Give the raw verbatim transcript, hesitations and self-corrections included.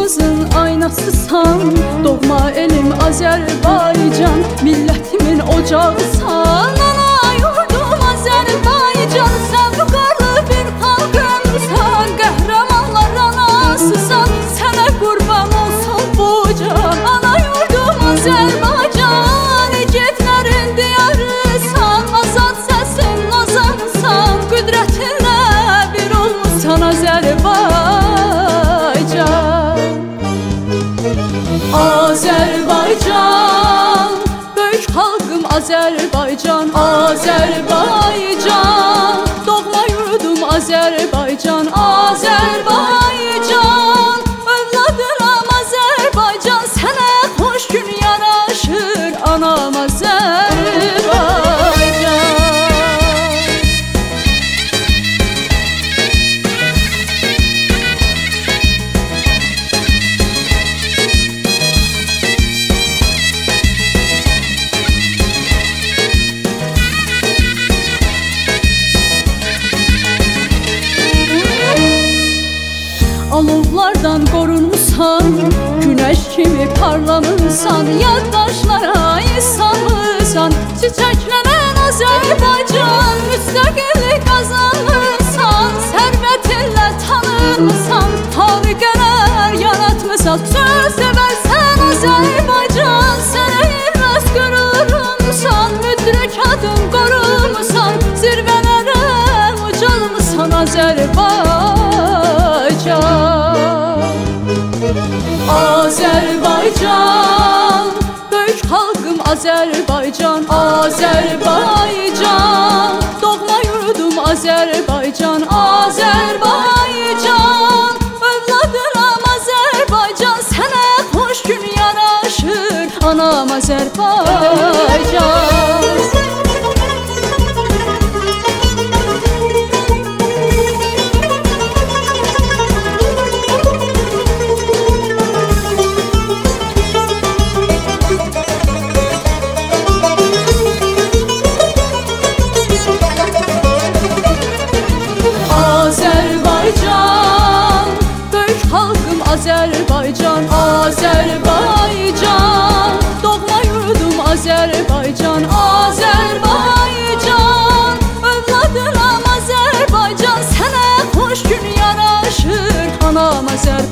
Gözümüzün aynasısan, doğma elim Azerbaycan, milletimin ocağısan, ana yurdum Azerbaycan. Sen vüqarlı bir xalqımsan, qəhrəmanlar anasısan, sənə qurban olsun bu can. Ana yurdum Azerbaycan, igidlərin diyarısan, azad səsin azansan, qüdrətinlə bir olmuşsan Azerbaycan. Azerbaycan, böyük xalqım Azerbaycan, Azerbaycan, doğma yurdum Azerbaycan, Azerbaycan, övladıram Azerbaycan, sənə xoş gün yaraşır anam Azerbaycan. Alovlardan qorunmusan, güneş kimi parlamısan, yaddaşlara insanmısan, çiçəklənən Azerbaycan, müstəqillik qazanırsan, sərvətinlə tanınmısan, xalqələr yaratmısan, söz sevərsən Azerbaycan, sənə ilməz qürurumsan, müdrik adın qorumusan, zirvələrə ucalmısan Azerbaycan. Azerbaycan, böyük xalqım Azerbaycan, Azerbaycan, doğma yurdum Azerbaycan, Azerbaycan, övladıram Azerbaycan, sənə xoş gün yaraşır anam Azerbaycan. Azerbaycan, Azerbaycan, doğma yurdum Azerbaycan, Azerbaycan, övladıram Azerbaycan, sənə xoş gün yaraşır anam Azerbaycan.